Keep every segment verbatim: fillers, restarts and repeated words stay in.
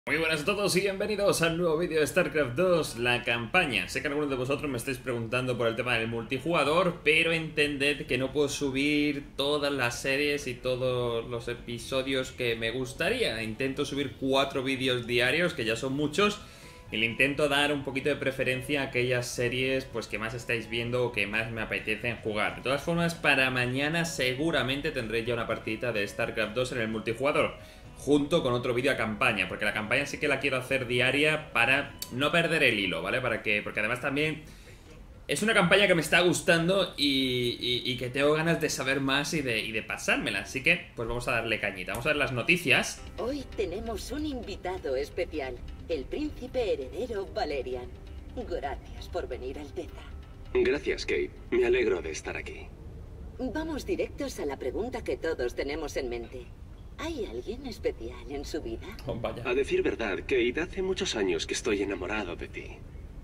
Muy buenas a todos y bienvenidos al nuevo vídeo de StarCraft dos, la campaña. Sé que algunos de vosotros me estáis preguntando por el tema del multijugador, pero entended que no puedo subir todas las series y todos los episodios que me gustaría. Intento subir cuatro vídeos diarios, que ya son muchos, y le intento dar un poquito de preferencia a aquellas series pues que más estáis viendo o que más me apetecen jugar. De todas formas, para mañana seguramente tendré ya una partidita de StarCraft dos en el multijugador, junto con otro vídeo a campaña, porque la campaña sí que la quiero hacer diaria para no perder el hilo, ¿vale? Para que, porque además también es una campaña que me está gustando y, y, y que tengo ganas de saber más y de, y de pasármela. Así que, pues vamos a darle cañita. Vamos a ver las noticias. Hoy tenemos un invitado especial, el príncipe heredero Valerian. Gracias por venir, Alteza. Gracias, Kate. Me alegro de estar aquí. Vamos directos a la pregunta que todos tenemos en mente. ¿Hay alguien especial en su vida? Oh, vaya. A decir verdad, Kate, hace muchos años que estoy enamorado de ti.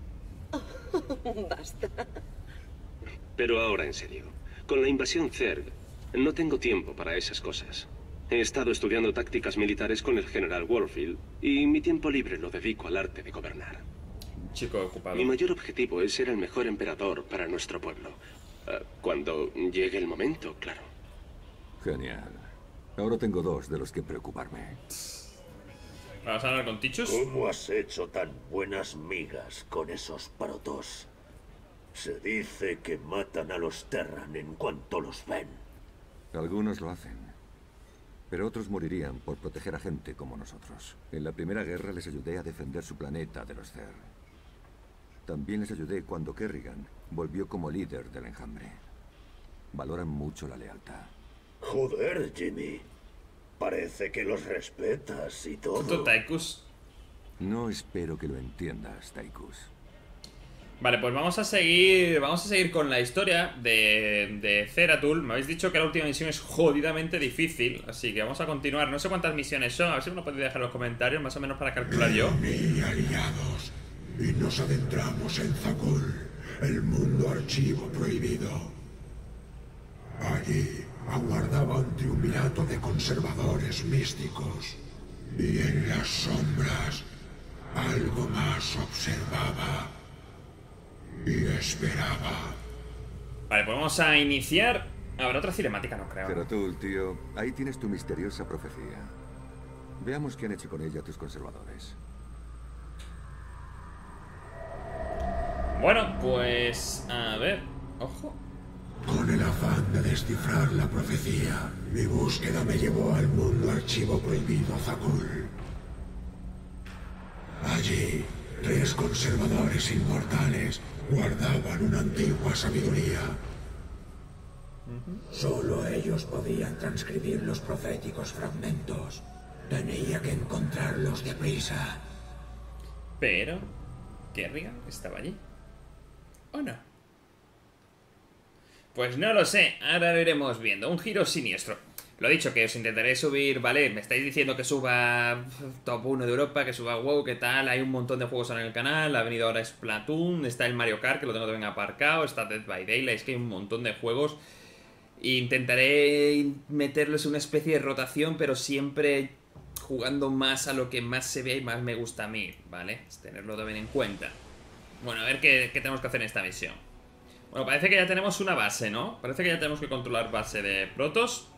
Oh, basta. Pero ahora en serio, con la invasión Zerg, no tengo tiempo para esas cosas. He estado estudiando tácticas militares con el general Warfield y mi tiempo libre lo dedico al arte de gobernar. Chico ocupado. Mi mayor objetivo es ser el mejor emperador para nuestro pueblo. Uh, cuando llegue el momento, claro. Genial. Ahora tengo dos de los que preocuparme. ¿Vas a hablar con Tichus? ¿Cómo has hecho tan buenas migas con esos protos? Se dice que matan a los Terran en cuanto los ven. Algunos lo hacen, pero otros morirían por proteger a gente como nosotros. En la Primera Guerra les ayudé a defender su planeta de los Zerg. También les ayudé cuando Kerrigan volvió como líder del enjambre. Valoran mucho la lealtad. Joder, Jimmy. Parece que los respetas y todo. Puto Tychus. No espero que lo entiendas, Tychus. Vale, pues vamos a seguir. Vamos a seguir con la historia de, de Zeratul. Me habéis dicho que la última misión es jodidamente difícil, así que vamos a continuar. No sé cuántas misiones son, a ver si me lo podéis dejar en los comentarios, más o menos para calcular yo. Y aliados, y nos adentramos en Zakuul, el mundo archivo prohibido. Allí aguardaba un triunvirato de conservadores místicos, y en las sombras algo más observaba y esperaba. Vale, pues vamos a iniciar. Habrá otra cinemática, no creo. Zeratul, tío, ahí tienes tu misteriosa profecía. Veamos qué han hecho con ella tus conservadores. Bueno, pues... a ver... Ojo. Con el afán de descifrar la profecía, mi búsqueda me llevó al mundo archivo prohibido Zakuul. Allí, tres conservadores inmortales guardaban una antigua sabiduría. Solo ellos podían transcribir los proféticos fragmentos. Tenía que encontrarlos deprisa. Pero... ¿Kerrigan estaba allí? ¿O no? Pues no lo sé, ahora lo iremos viendo. Un giro siniestro. Lo dicho, que os intentaré subir, vale, me estáis diciendo que suba Top uno de Europa, que suba WoW, ¿qué tal? Hay un montón de juegos en el canal, ha venido ahora Splatoon, está el Mario Kart, que lo tengo también aparcado, está Dead by Daylight, es que hay un montón de juegos. Intentaré meterles una especie de rotación, pero siempre jugando más a lo que más se ve y más me gusta a mí, ¿vale? Es tenerlo también en cuenta. Bueno, a ver qué, qué tenemos que hacer en esta misión. Bueno, parece que ya tenemos una base, ¿no? Parece que ya tenemos que controlar base de protos.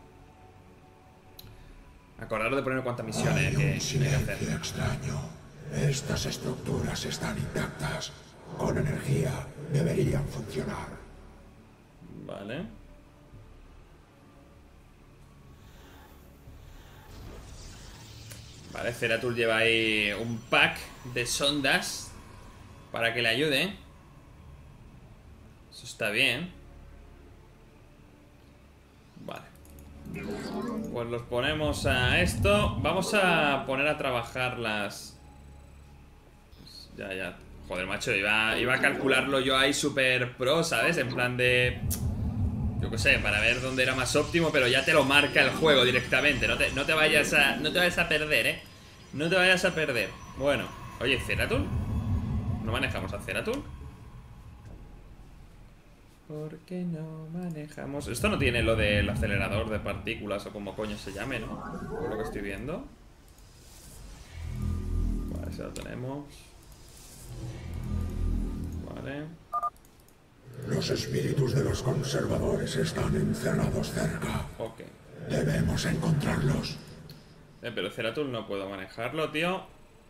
Acordaros de poner cuántas misiones Hay que, un que silencio hay que hacer. extraño. Estas estructuras están intactas. Con energía deberían funcionar. Vale. Vale, Zeratul lleva ahí un pack de sondas para que le ayude. Eso está bien. Vale. Pues los ponemos a esto. Vamos a poner a trabajar las... Ya, ya. Joder, macho, iba, iba a calcularlo yo ahí super pro, ¿sabes? En plan de... Yo qué sé, para ver dónde era más óptimo, pero ya te lo marca el juego directamente. No te, no te vayas a... No te vayas a perder, ¿eh? No te vayas a perder. Bueno. Oye, ¿Zeratul? ¿No manejamos a Zeratul? ¿Por qué no manejamos? Esto no tiene lo del acelerador de partículas o como coño se llame, ¿no? Por lo que estoy viendo. Ese lo tenemos. Vale. Los espíritus de los conservadores están encerrados cerca. Ok. Debemos encontrarlos. Eh, pero Ceratul no puedo manejarlo, tío.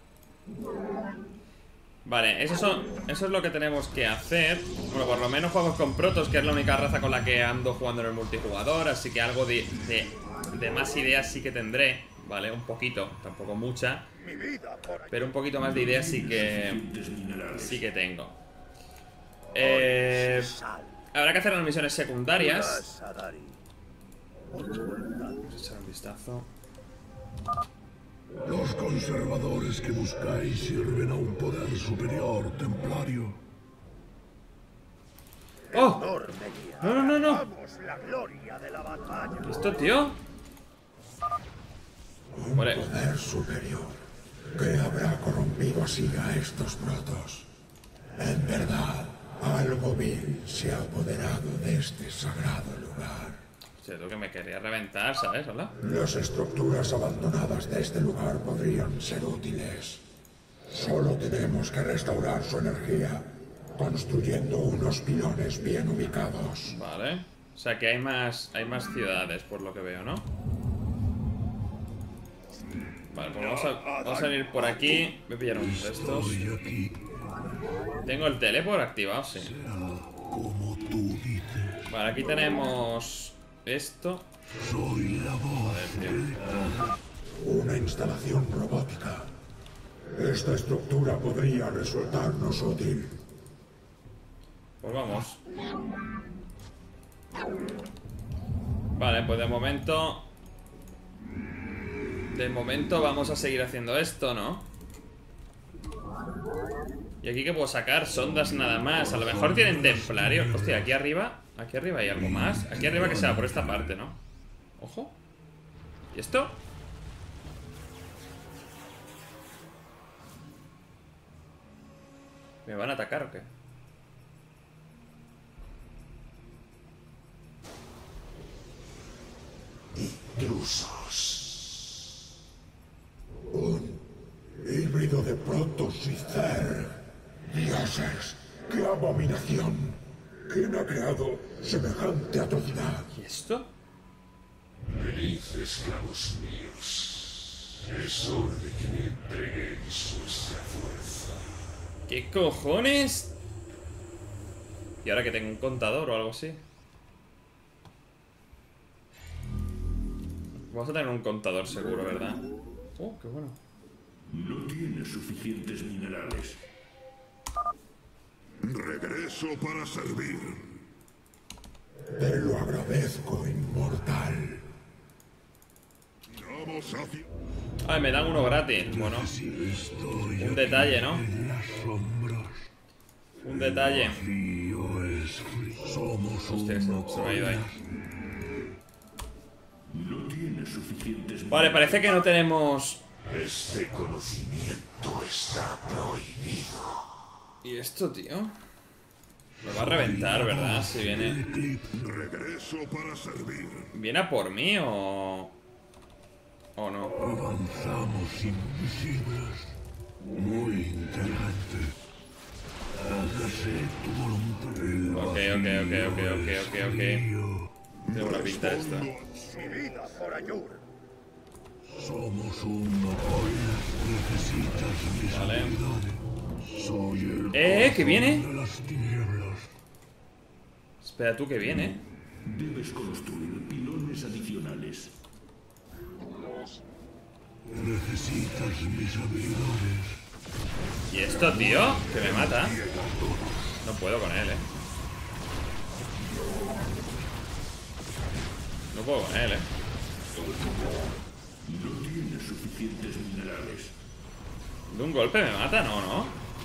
Vale, eso, son, eso es lo que tenemos que hacer. Bueno, por lo menos jugamos con Protoss, que es la única raza con la que ando jugando en el multijugador. Así que algo de, de, de más ideas sí que tendré. Vale, un poquito, tampoco mucha. Pero un poquito más de ideas sí que sí que tengo. Eh, habrá que hacer las misiones secundarias. Vamos a echar un vistazo. Los conservadores que buscáis sirven a un poder superior, templario. ¡Oh! No, no, no, no. ¿Qué es esto, tío? Un Vale. poder superior que habrá corrompido así a estos protos. En verdad, algo vil se ha apoderado de este sagrado lugar. Hostia, tú que me quería reventar, ¿sabes? Hola. Las estructuras abandonadas de este lugar podrían ser útiles. Solo tenemos que restaurar su energía, construyendo unos pilones bien ubicados. Vale. O sea que hay más, hay más ciudades, por lo que veo, ¿no? Vale, pues vamos a, vamos a salir por aquí. Voy a pillar uno de estos. Tengo el teleport activado, sí. Vale, aquí tenemos esto. Joder, tío. Una instalación robótica. Esta estructura podría resultarnos útil. Pues vamos. Vale, pues de momento De momento vamos a seguir haciendo esto, ¿no? Y aquí que puedo sacar sondas nada más. A lo mejor tienen templarios. Hostia, aquí arriba Aquí arriba hay algo más. Aquí arriba que sea por esta parte, ¿no? Ojo. ¿Y esto? ¿Me van a atacar o qué? Intrusos. Un híbrido de Protoss y Zerg. Dioses, qué abominación. ¿Quién ha creado semejante atrocidad? ¿Y esto? Venid, esclavos míos. Es hora de que me entreguéis vuestra fuerza. ¿Qué cojones? ¿Y ahora que tengo un contador o algo así? Vamos a tener un contador seguro, ¿verdad? Oh, qué bueno. No tiene suficientes minerales. Regreso para servir. Te lo agradezco, inmortal. Vamos hacia... Ay, me dan uno gratis. Bueno, un detalle, ¿no? Un detalle. Hostia, se, se me ha ido ahí. No tiene suficientes. Vale, parece que no tenemos... Este conocimiento está prohibido. ¿Y esto, tío? Me va a reventar, ¿verdad? Si viene... Regreso para servir. ¿Viene a por mí o...? ¿O no? Avanzamos invisibles. Muy interesante. Hágase tu voluntad. Ok, ok, ok, ok, ok, ok, ok. Tengo una pinta esta. Mi vida por Ayur. Somos uno, necesitas mis Vale. habilidades. Soy el ¡Eh! ¿Que viene? de las tinieblas. Espera tú que viene. Debes construir pilones adicionales. Necesitas mis habilidades. ¿Y esto, tío? Que me mata. No puedo con él, eh. No puedo con él, eh. No tiene suficientes minerales. ¿De un golpe me mata? No, no.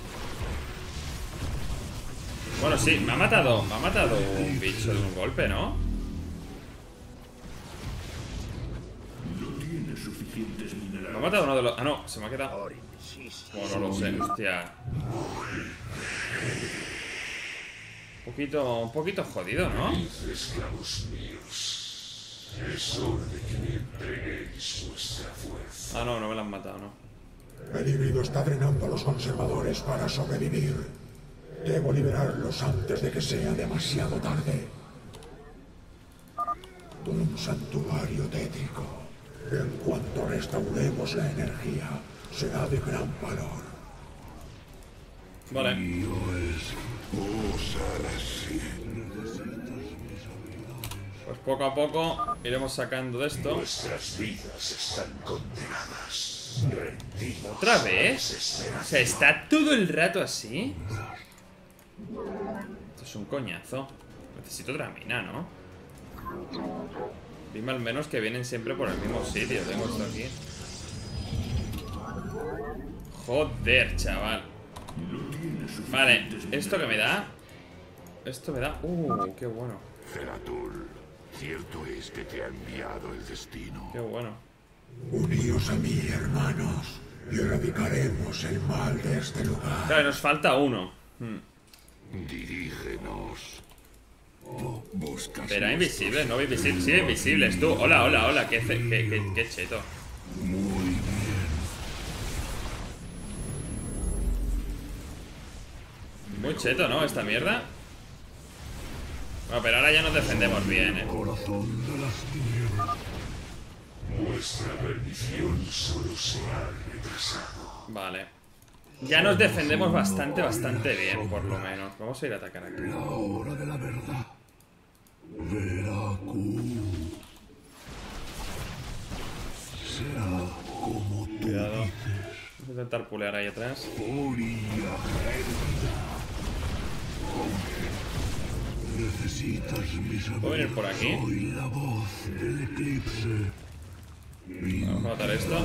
Bueno, sí, me ha matado. Me ha matado un bicho de un golpe, ¿no? No tiene suficientes minerales. Me ha matado uno de los... Ah, no, se me ha quedado... Bueno, no lo sé, hostia. Un poquito... Un poquito jodido, ¿no? Esclavos míos. Es hora de que me entreguéis vuestra fuerza. Ah, no, no me lo han matado, no. El híbrido está drenando a los conservadores para sobrevivir. Debo liberarlos antes de que sea demasiado tarde. Un santuario tétrico. En cuanto restauremos la energía, será de gran valor. Vale. Pues poco a poco iremos sacando de esto. Nuestras vidas están condenadas. Rendidos. ¿Otra vez? O sea, ¿está todo el rato así? Esto es un coñazo. Necesito otra mina, ¿no? Dime al menos que vienen siempre por el mismo sitio. Tengo esto aquí. Joder, chaval. Vale, esto que me da. Esto me da. Uh, qué bueno. Zeratul, cierto es que te ha enviado el destino. Qué bueno. Uníos a mí, hermanos, y erradicaremos el mal de este lugar. Claro, nos falta uno. Hmm. Dirígenos. Buscas. Pero invisible, no invisible. Sí, invisibles, tú. Hola, hola, hola. Qué, qué, qué, qué cheto. Muy bien. Muy cheto, ¿no? Esta mierda. Bueno, pero ahora ya nos defendemos bien, eh. Corazón de las tinieblas. Nuestra bendición solo se ha retrasado. Vale. Ya nos defendemos bastante, bastante bien, por lo menos. Vamos a ir a atacar aquí. La hora de la verdad. Veracu. Será como tú Cuidado. dices. Vamos a intentar pulear ahí atrás. Orilla gélida. Necesitas mis ¿Puedo venir por aquí? Soy la voz del eclipse. Vamos a matar esto.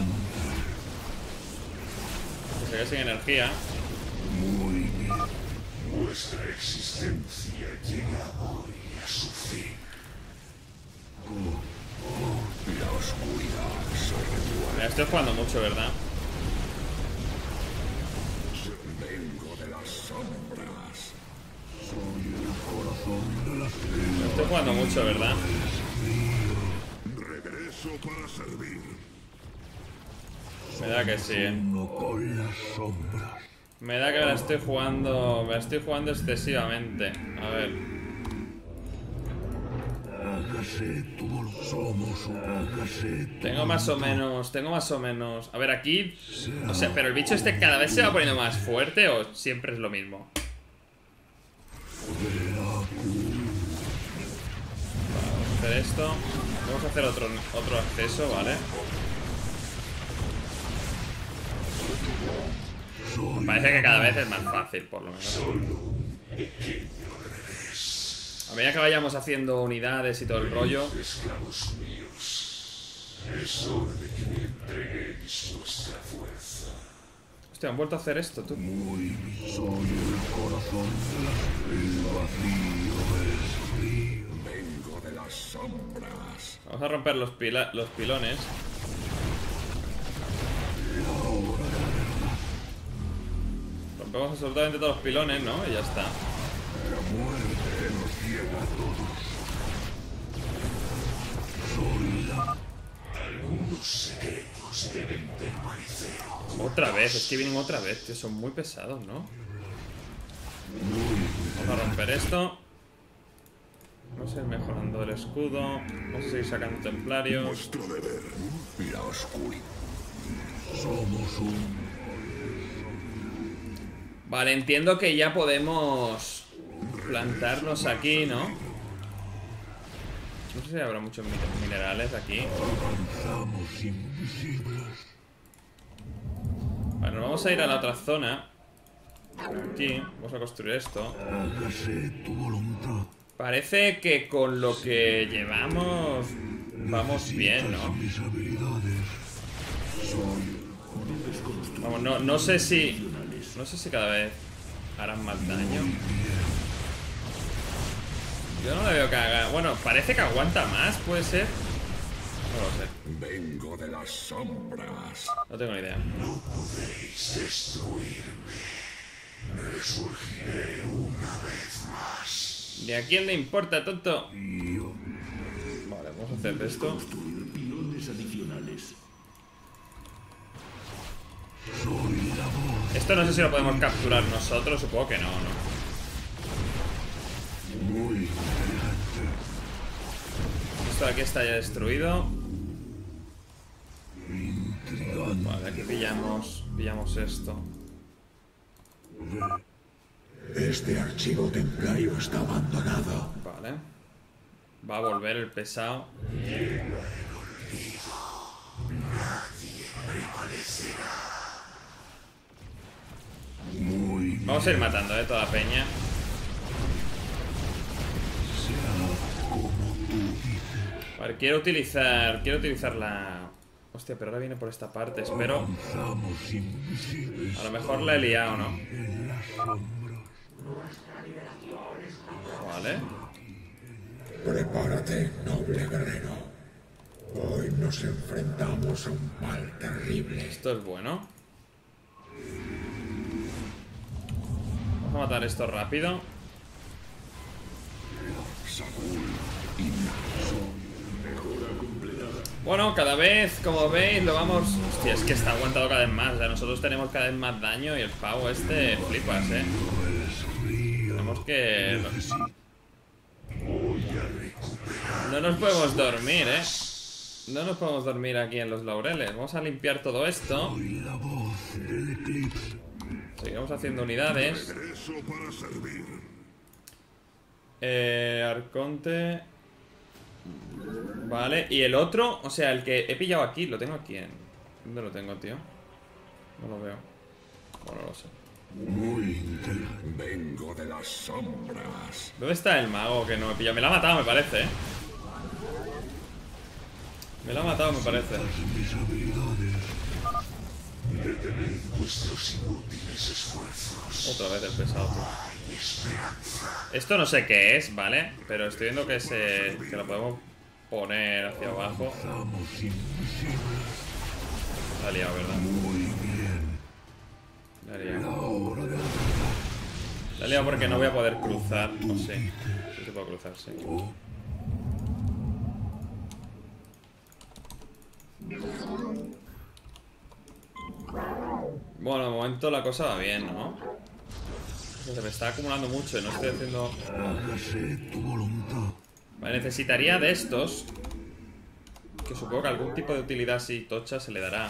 Que se quede sin energía. Muy bien. Nuestra existencia llega hoy a su fin. La oscuridad se retuerce. Mira, estoy jugando mucho, ¿verdad? Vengo de las sombras. Soy el corazón de las tinieblas. Estoy jugando mucho, ¿verdad? Regreso para servir. Me da que sí. Uno con las sombras. Me da que me la estoy jugando. Me la estoy jugando excesivamente. A ver. Hágase tu voluntad. Somos un hágase tu Tengo más o menos. Tengo más o menos. A ver, aquí. O sea, pero el bicho este cada vez se va poniendo más fuerte o siempre es lo mismo. Vamos a hacer esto. Vamos a hacer otro, otro acceso, ¿vale? Me parece que cada vez es más fácil, por lo menos. A medida que vayamos haciendo unidades y todo el rollo. esclavos míos. Es hora de que me entreguéis vuestra fuerza. Hostia, han vuelto a hacer esto, tú. Muy bien. Soy el corazón de las... El vacío es frío. Vengo de las sombras. Vamos a romper los, pila los pilones. Rompemos absolutamente todos los pilones, ¿no? Y ya está. La muerte nos ciega a todos. Soy la... Algunos secretos deben permanecer. Otra vez, es que vienen otra vez, tío. Son muy pesados, ¿no? Vamos a romper esto. Vamos a ir mejorando el escudo. Vamos a seguir sacando templarios. Nuestro deber. La oscuridad. Somos un... Vale, entiendo que ya podemos plantarnos aquí, ¿no? No sé si habrá muchos minerales aquí. Avanzamos invisibles. Bueno, vamos a ir a la otra zona. Aquí, vamos a construir esto. Hágase tu voluntad. Parece que con lo que llevamos vamos bien, ¿no? Mis habilidades. Soy... Vamos, no, no sé si... No sé si cada vez harán más daño. Yo no le veo que haga... Bueno, parece que aguanta más, ¿puede ser? No lo sé. Vengo de las sombras. No tengo ni idea. No podéis destruirme. Resurgiré una vez más. ¿Y a quién le importa, tonto? Vale, vamos a hacer esto. Construir pilones adicionales. Esto no sé si lo podemos capturar nosotros. Supongo que no, ¿no? Muy interesante. Esto de aquí está ya destruido. Intrigante. Vale, aquí pillamos, pillamos esto. Este archivo templario está abandonado. Vale. Va a volver el pesado. Muy bien. Vamos a ir matando, eh, toda peña. Vale, quiero utilizar. Quiero utilizar la. Hostia, pero ahora viene por esta parte. Espero. Avanzamos invisibles A lo mejor la he liado, ¿no? en las sombras. Vale. Prepárate, noble guerrero. Hoy nos enfrentamos a un mal terrible. Esto es bueno. Vamos a matar esto rápido. Bueno, cada vez, como veis, lo vamos... Hostia, es que está aguantado cada vez más. O sea, nosotros tenemos cada vez más daño y el pavo este flipas, ¿eh? Tenemos que... No nos podemos dormir, ¿eh? No nos podemos dormir aquí en los laureles. Vamos a limpiar todo esto. La voz del eclipse. Seguimos haciendo unidades. Regreso para servir. Eh, Arconte. Vale, y el otro, o sea, el que he pillado aquí, lo tengo aquí en... ¿Dónde lo tengo, tío? No lo veo. Bueno, no lo sé. Muy interesante. Vengo de las sombras. ¿Dónde está el mago que no he pillado? Me la ha matado, me parece, ¿eh? Me la ha matado, me parece. Mis habilidades. Vuestros inútiles esfuerzos. Otra vez el pesado, tío. Esto no sé qué es, ¿vale? Pero estoy viendo que se... que lo podemos poner hacia abajo. Avanzamos invisibles. La ha liado, ¿verdad? Muy bien. La ha liado. La hora de La he liado porque no voy a poder cruzar. O sí. Sí se puede cruzar, sí. Bueno, de momento la cosa va bien, ¿no? Se me está acumulando mucho y no estoy haciendo... hágase tu voluntad. Vale, necesitaría de estos. Que supongo que algún tipo de utilidad así tocha se le dará.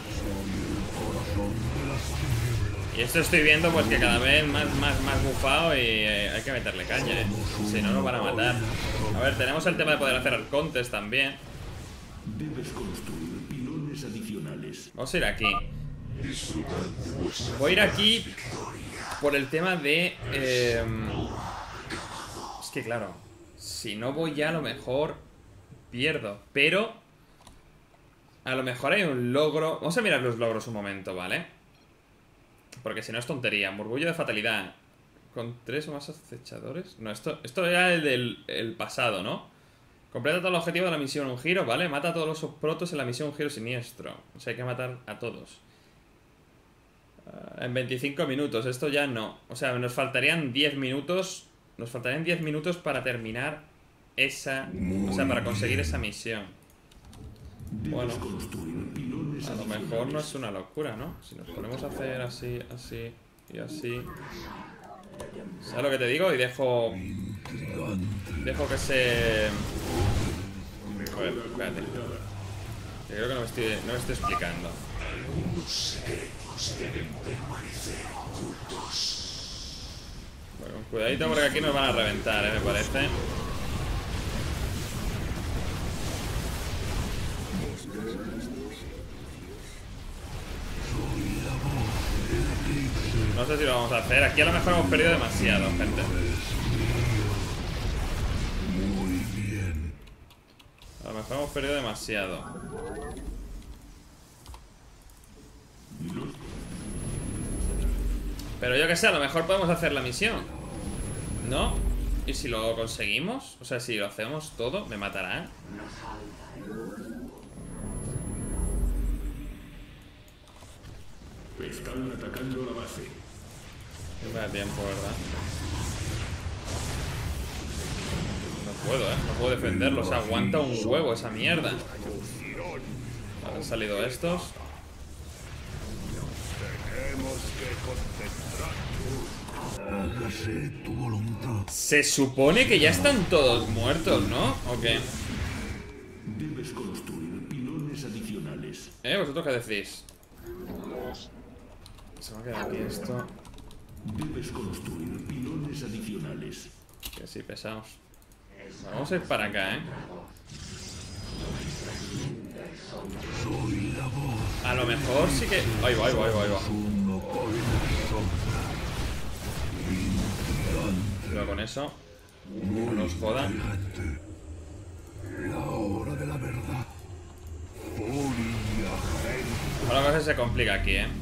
Y esto estoy viendo pues que cada vez más, más, más bufado y eh, hay que meterle caña, eh. Si no nos van a matar. A ver, tenemos el tema de poder hacer arcontes también. Debes construir pilones adicionales. Vamos a ir aquí. Voy a ir aquí por el tema de... Eh, es que claro, si no voy ya a lo mejor pierdo. Pero a lo mejor hay un logro. Vamos a mirar los logros un momento, ¿vale? Porque si no es tontería. Murmullo de fatalidad. Con tres o más acechadores. No, esto, esto era el del el pasado, ¿no? Completa todo el objetivo de la misión un giro, ¿vale? Mata a todos los protos en la misión un giro siniestro. O sea, hay que matar a todos. Uh, en veinticinco minutos. Esto ya no. O sea, nos faltarían diez minutos. Nos faltarían diez minutos para terminar esa... O sea, para conseguir esa misión. Bueno, a lo mejor no es una locura, ¿no? Si nos ponemos a hacer así, así y así. ¿Sabes lo que te digo? Y dejo... Dejo que se... Joder, espérate. Que creo que no me estoy, no me estoy explicando. Bueno, cuidadito porque aquí nos van a reventar, ¿eh? Me parece. No sé si lo vamos a hacer. Aquí a lo mejor hemos perdido demasiado, gente. Muy bien. A lo mejor hemos perdido demasiado. Pero yo que sé, a lo mejor podemos hacer la misión, ¿no? ¿Y si lo conseguimos? O sea, si lo hacemos todo, ¿me matarán? Están atacando la base. No me da tiempo, ¿verdad? No puedo, ¿eh? No puedo defenderlo. O sea, aguanta un huevo esa mierda. Vale, han salido estos. Tenemos que contestar. Hágase tu voluntad. Se supone que ya están todos muertos, ¿no? ¿O qué? Debes construir pilones adicionales. ¿Eh? ¿Vosotros qué decís? Se va a quedar aquí esto. Debes construir pilones adicionales. Que sí, pesados. Vamos a ir para acá, ¿eh? Soy la voz. A lo mejor sí que... Ahí va, ahí va, ahí va, ahí va. Uno con la sombra. Pero con eso no nos jodan. La hora de la verdad. Furia. Ahora a veces se complica aquí, ¿eh?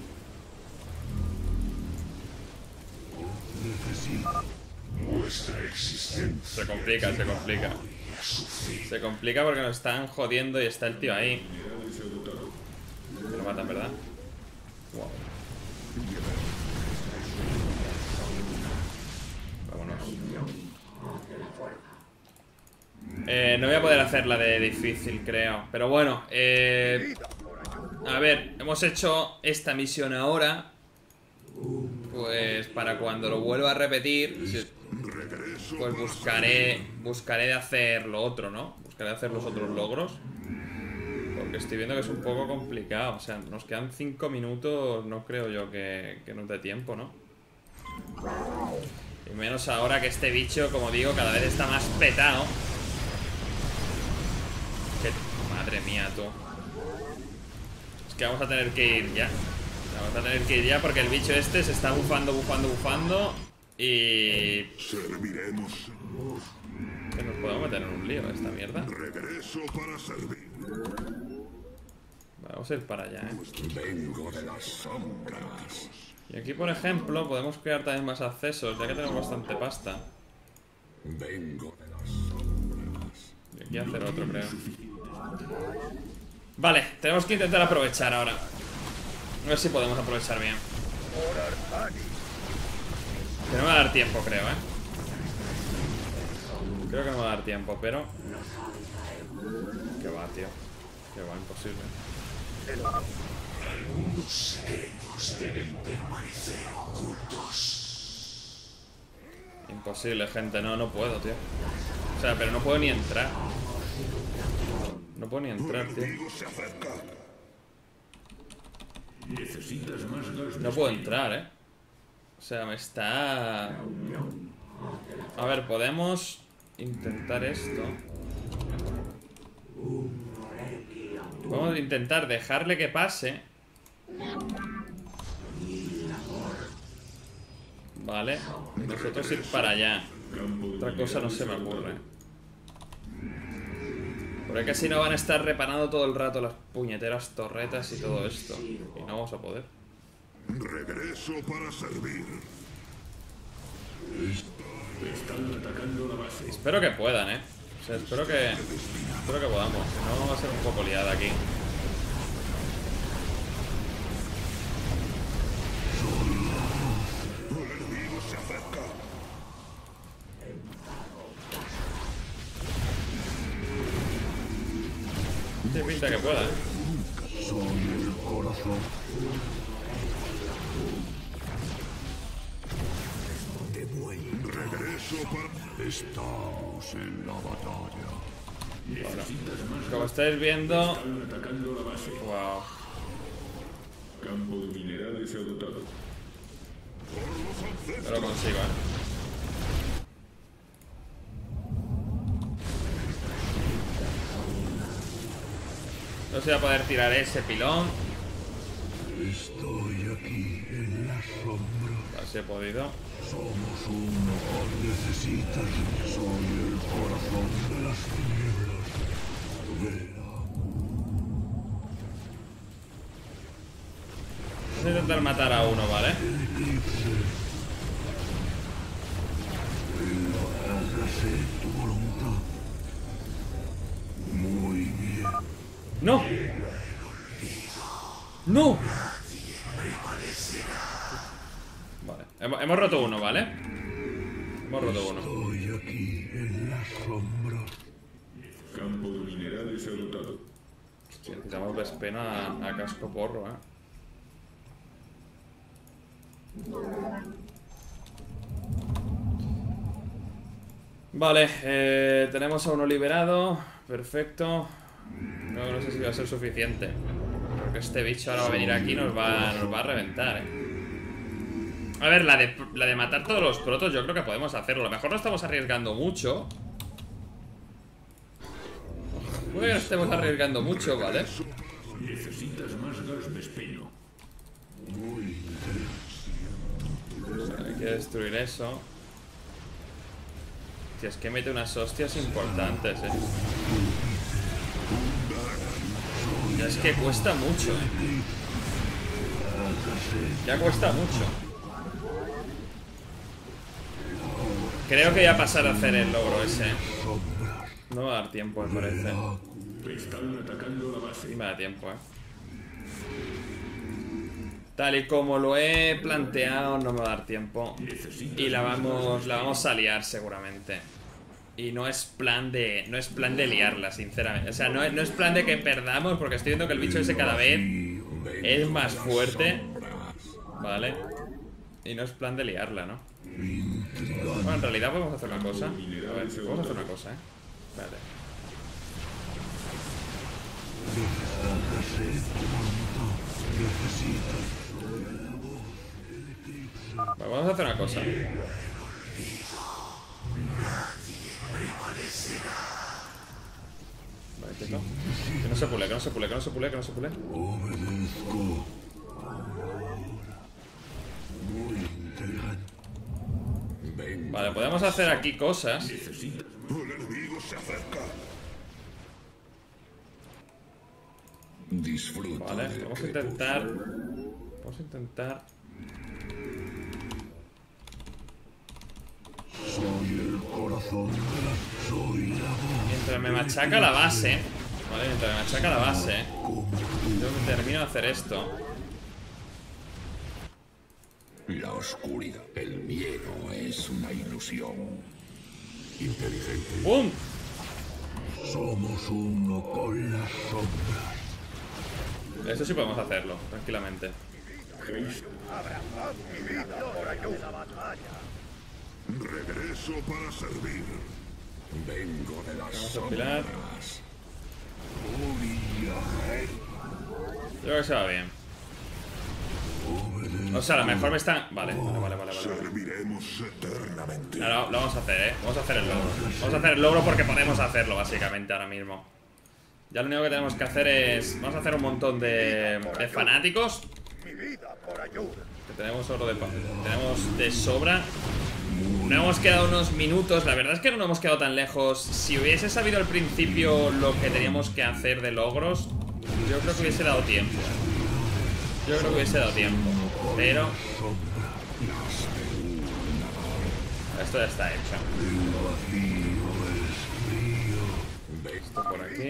Se complica, se complica. Se complica porque nos están jodiendo y está el tío ahí. Me lo matan, ¿verdad? Wow. Vámonos. Eh, no voy a poder hacer la de difícil, creo. Pero bueno, eh... a ver, hemos hecho esta misión ahora. Pues para cuando lo vuelva a repetir, pues buscaré Buscaré de hacer lo otro, ¿no? Buscaré de hacer los otros logros. Porque estoy viendo que es un poco complicado. O sea, nos quedan cinco minutos. No creo yo que, que nos dé tiempo, ¿no? Y menos ahora que este bicho, como digo, cada vez está más petado. Que... Madre mía, tú. Es que vamos a tener que ir ya. Vamos a tener que ir ya porque el bicho este se está bufando, bufando, bufando. Y... Serviremos. Que nos podemos meter en un lío esta mierda. Regreso para servir. Vamos a ir para allá, ¿eh? Vengo de las sombras. Y aquí, por ejemplo, podemos crear también más accesos, ya que tenemos bastante pasta. Vengo de las sombras. Y aquí hacer otro, creo. Vale, tenemos que intentar aprovechar ahora. A ver si podemos aprovechar bien. Que no me va a dar tiempo, creo, ¿eh? Creo que no me va a dar tiempo, pero... Que va, tío. Que va, imposible. Imposible, gente. No, no puedo, tío. O sea, pero no puedo ni entrar. No puedo ni entrar, tío. No puedo entrar, ¿eh? O sea, me está... A ver, podemos intentar esto. Podemos intentar dejarle que pase. Vale. Y nosotros ir para allá. Otra cosa no se me ocurre. Porque casi no van a estar reparando todo el rato las puñeteras torretas y todo esto. Y no vamos a poder. Regreso para servir. Están atacando la base. Espero que puedan, eh. O sea, espero que... Espero que podamos. Si no, va a ser un poco liada aquí. Tiene pinta que pueda, eh. Soy el corazón. De buen regreso para... Estamos en la batalla. Bueno, como estáis viendo... Wow. Campo de minerales agotado. No lo consigo, eh. No se va a poder tirar ese pilón. Estoy aquí en la sombra. A ver si he podido. Somos uno. Necesitas. Soy el corazón de las tinieblas. Vela. Voy a intentar matar a uno, ¿vale? El eclipse. Hágase tu voluntad. Muy bien. ¡No! ¡No! Vale, hemos, hemos roto uno, ¿vale? Hemos roto uno. Estoy aquí en la sombra. Campo de minerales agotado. Hostia, necesitamos Vespena a, a casco porro, eh. Vale, eh, tenemos a uno liberado. Perfecto. No, no sé si va a ser suficiente. Porque este bicho ahora va a venir aquí y nos va, nos va a reventar, eh. A ver, la de, la de matar todos los protos yo creo que podemos hacerlo. A lo mejor no estamos arriesgando mucho. Puede que no estemos arriesgando mucho, ¿vale? Necesitas más gas de espino. O sea, hay que destruir eso. Si es que mete unas hostias importantes, eh. Ya es que cuesta mucho, eh. Ya cuesta mucho. Creo que voy a pasar a hacer el logro ese. No me va a dar tiempo, me parece. Están atacando la base. Sí me da tiempo, eh. Tal y como lo he planteado, no me va a dar tiempo. Y la vamos, la vamos a liar seguramente. Y no es plan de. No es plan de liarla, sinceramente. O sea, no es, no es plan de que perdamos, porque estoy viendo que el bicho ese cada vez es más fuerte. Vale. Y no es plan de liarla, ¿no? Bueno, en realidad podemos hacer una cosa. A ver, vamos a hacer una cosa, eh. Espérate. Vale, vamos a hacer una cosa. Vale, quieto. Que no se pule, que no se pule, que no se pule, que no se pule. Vale, podemos hacer aquí cosas. El enemigo se acerca. Disfruta. Vale, vamos a intentar. Vamos a intentar. Soy el corazón de la... Soy la voz. Mientras me machaca la base. Vale, mientras me machaca la base. Yo termino de hacer esto. La oscuridad. El miedo es una ilusión. Inteligente. ¡Bum! Somos uno con las sombras. Esto sí podemos hacerlo, tranquilamente. Regreso para servir. Vengo de las Vamos a pilar. sombras. Yo creo que se va bien. O sea, a lo mejor me están... Vale, vale, vale, vale, vale. Serviremos eternamente. No, lo, lo vamos a hacer, eh. Vamos a hacer el logro. Vamos a hacer el logro porque podemos hacerlo, básicamente, ahora mismo. Ya lo único que tenemos que hacer es... Vamos a hacer un montón de, de fanáticos. Que tenemos oro de... Tenemos de sobra. No hemos quedado unos minutos. La verdad es que no nos hemos quedado tan lejos. Si hubiese sabido al principio lo que teníamos que hacer de logros, yo creo que hubiese dado tiempo. Yo creo que hubiese dado tiempo. Pero... esto ya está hecho. Esto por aquí.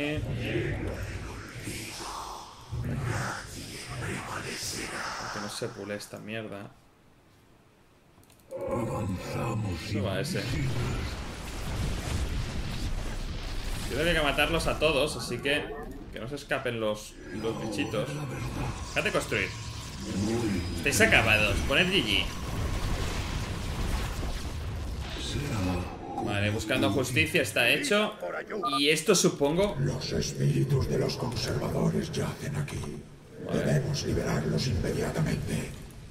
Que no se pule esta mierda. ¿Dónde va ese? Yo tengo que matarlos a todos, así que... que no se escapen los, los bichitos. Déjate construir. Estáis acabados. Poned G G. Vale, buscando justicia está hecho. Y esto supongo... Los espíritus de los conservadores yacen aquí. Vale. Debemos liberarlos inmediatamente.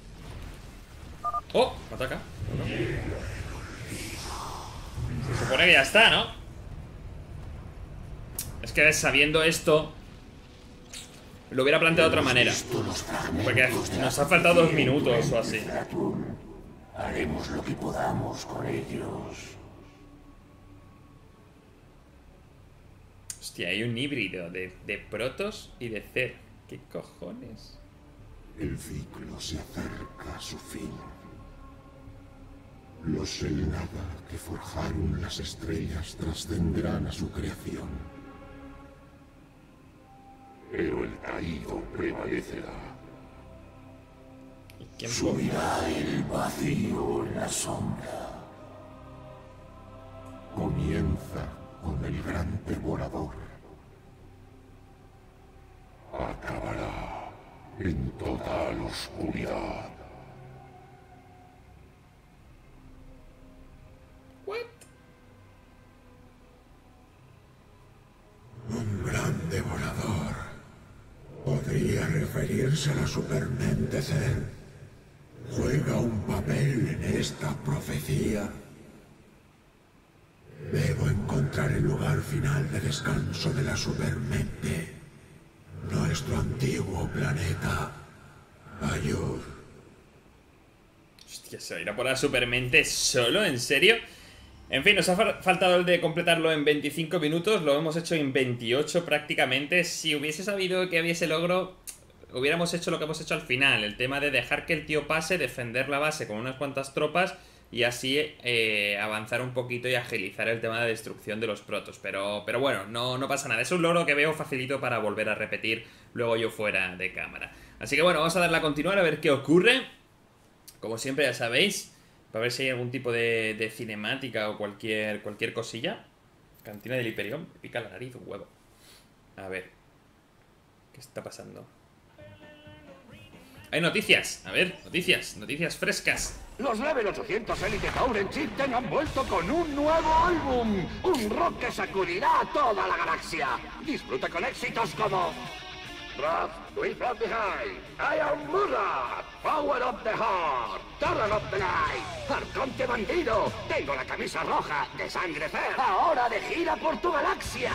¡Oh! Me ataca. Bueno. Se supone que ya está, ¿no? Es que sabiendo esto... lo hubiera planteado de otra manera. Porque nos ha faltado dos minutos o así. Haremos lo que podamos con ellos. Hostia, hay un híbrido de, de Protoss y de Zerg. ¿Qué cojones? El ciclo se acerca a su fin. Los Selnaga que forjaron las estrellas trascenderán a su creación. Pero el caído prevalecerá. ¿Y quién Subirá el vacío en la sombra. Comienza con el gran devorador. Acabará en total oscuridad. What? dirigirse a la supermente Cer juega un papel en esta profecía. Debo encontrar el lugar final de descanso de la supermente, nuestro antiguo planeta Ayur. Hostia, ¿se va a ir a por la supermente solo? ¿En serio? En fin, nos ha fa faltado el de completarlo en veinticinco minutos. Lo hemos hecho en veintiocho prácticamente. Si hubiese sabido que había ese logro, hubiéramos hecho lo que hemos hecho al final. El tema de dejar que el tío pase, defender la base con unas cuantas tropas y así eh, avanzar un poquito y agilizar el tema de destrucción de los protos. Pero, pero bueno, no, no pasa nada. Es un logro que veo facilito para volver a repetir luego yo fuera de cámara. Así que bueno, vamos a darle a continuar a ver qué ocurre. Como siempre, ya sabéis, para ver si hay algún tipo de, de cinemática o cualquier, cualquier cosilla. Cantina del Hiperión, me pica la nariz un huevo. A ver, ¿qué está pasando? Hay noticias, a ver, noticias, noticias frescas. Los Level ochocientos Elite Tauren Chieftain han vuelto con un nuevo álbum. Un rock que sacudirá a toda la galaxia. Disfruta con éxitos como Wrath, We From Behind, I Am Murad, Power of the Heart, Terror of the Night, Arconte Bandido, tengo la camisa roja de Sangre Cer, ahora de gira por tu galaxia.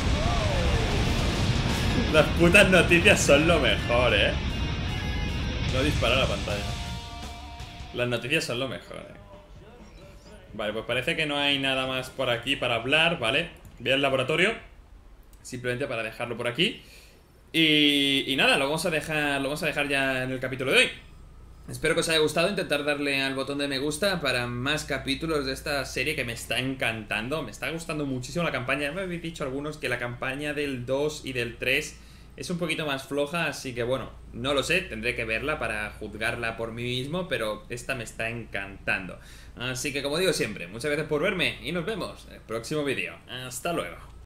Las putas noticias son lo mejor, eh. No dispara la pantalla. Las noticias son lo mejor, eh. Vale, pues parece que no hay nada más por aquí para hablar, ¿vale? Voy al laboratorio, simplemente para dejarlo por aquí. Y, y nada, lo vamos a dejar lo vamos a dejar ya en el capítulo de hoy. Espero que os haya gustado, intentar darle al botón de me gusta para más capítulos de esta serie que me está encantando. Me está gustando muchísimo la campaña. Ya me habéis dicho algunos que la campaña del dos y del tres es un poquito más floja, así que bueno, no lo sé, tendré que verla para juzgarla por mí mismo, pero esta me está encantando. Así que como digo siempre, muchas gracias por verme y nos vemos en el próximo vídeo. Hasta luego.